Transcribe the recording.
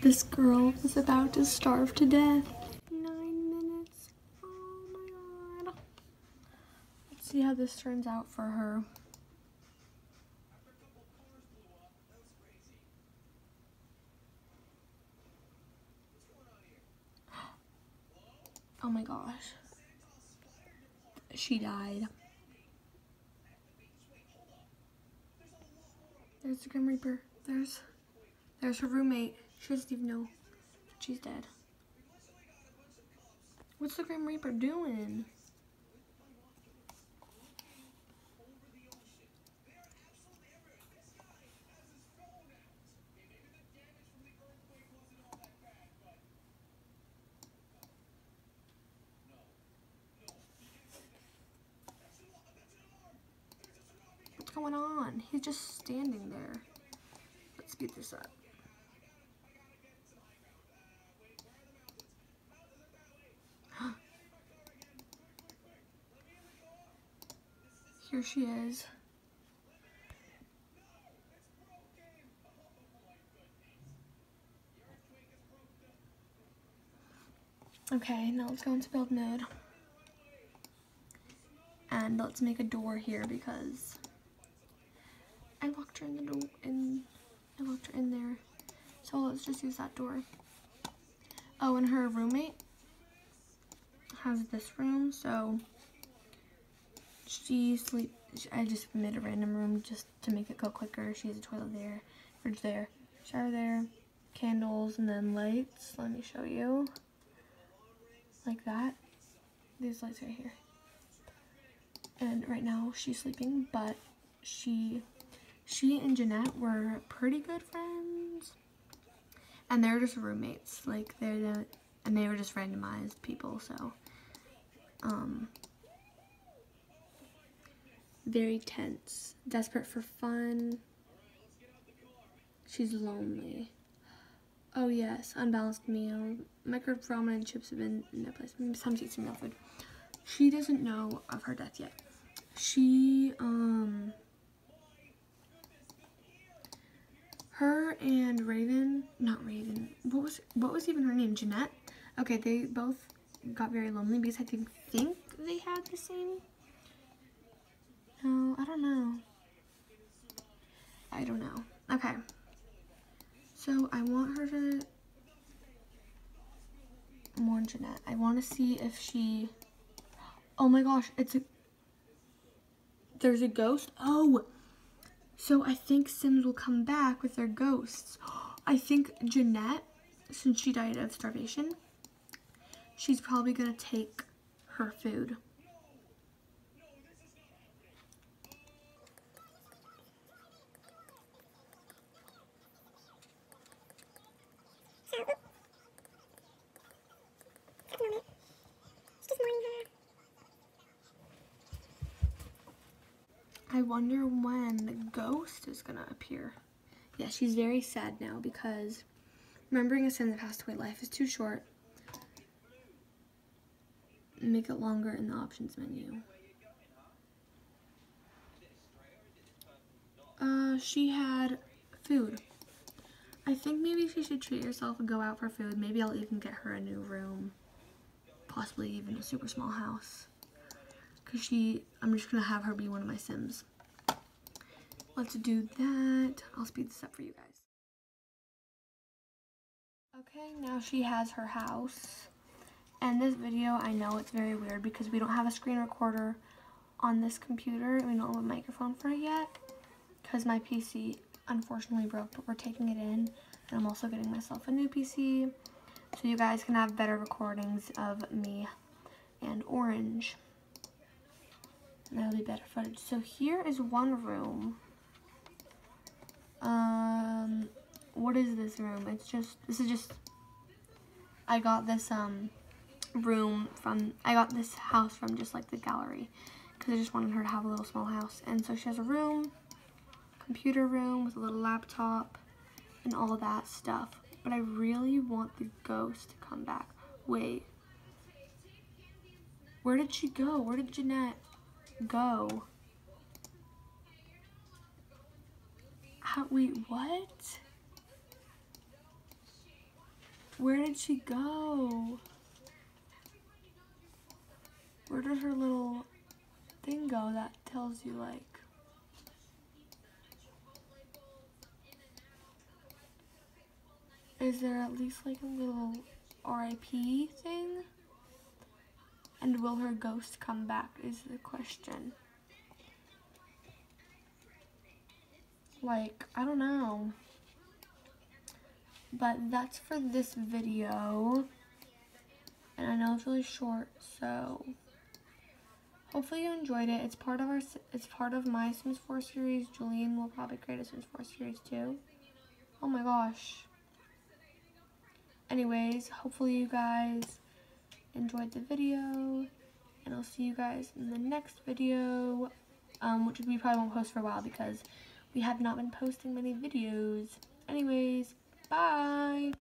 This girl is about to starve to death. 9 minutes. Oh my god. Let's see how this turns out for her. Oh my gosh. She died. There's the Grim Reaper. There's her roommate. She doesn't even know she's dead. What's the Grim Reaper doing? What's going on? He's just standing there. Let's speed this up. Here she is. Okay, now let's go into build mode. And let's make a door here because I locked her in the door I locked her in there. So let's just use that door. Oh, and her roommate has this room, so I just made a random room just to make it go quicker. She has a toilet there, fridge there, shower there, candles, and then lights. Let me show you. Like that. These lights right here. And right now she's sleeping, but she and Jeanette were pretty good friends. And they're just roommates. Like and they were just randomized people, so very tense. Desperate for fun. She's lonely. Oh yes, unbalanced meal. Microwave ramen and chips have been in their place. Maybe some eat some real food. She doesn't know of her death yet. Her and what was even her name? Jeanette? Okay, they both got very lonely because I think they had the same. No, I don't know. Okay. So I want her to mourn Jeanette. I want to see if she, oh my gosh, there's a ghost. Oh, so I think Sims will come back with their ghosts. I think Jeanette, since she died of starvation, she's probably gonna take her food. I wonder when the ghost is gonna appear. Yeah, she's very sad now because remembering a Sim that passed away, life is too short. Make it longer in the options menu. She had food. I think maybe she should treat herself and go out for food. Maybe I'll even get her a new room. Possibly even a super small house. Because I'm just gonna have her be one of my Sims. Let's do that. I'll speed this up for you guys. Okay, now she has her house. And this video, I know it's very weird because we don't have a screen recorder on this computer. We don't have a microphone for it yet because my PC unfortunately broke, but we're taking it in. And I'm also getting myself a new PC so you guys can have better recordings of me and Orange. And that'll be better footage. So here is one room. What is this room? I got this house from just like the gallery because I just wanted her to have a little small house. And so she has a room, computer room with a little laptop and all that stuff. But I really want the ghost to come back. Wait. Where did she go? Where did Jeanette go? Wait, what? Where did she go? Where did her little thing go that tells you, like, is there at least like a little RIP thing? And will her ghost come back is the question. Like, I don't know. But that's for this video. And I know it's really short, so hopefully you enjoyed it. It's part of my Sims 4 series. Julian will probably create a Sims 4 series too. Oh my gosh. Anyways, hopefully you guys enjoyed the video, and I'll see you guys in the next video, which we probably won't post for a while because we have not been posting many videos. Anyways, bye!